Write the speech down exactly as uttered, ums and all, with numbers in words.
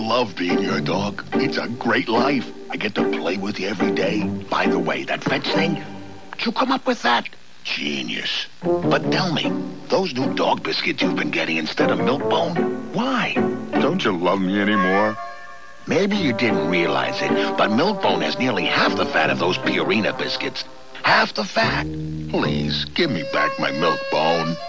love being your dog. It's a great life. I get to play with you every day. By the way, that fetch thing, did you come up with that? Genius. But tell me, those new dog biscuits you've been getting instead of Milk-Bone, why? Don't you love me anymore? Maybe you didn't realize it, but Milk-Bone has nearly half the fat of those Purina biscuits. Half the fat. Please, give me back my Milk-Bone.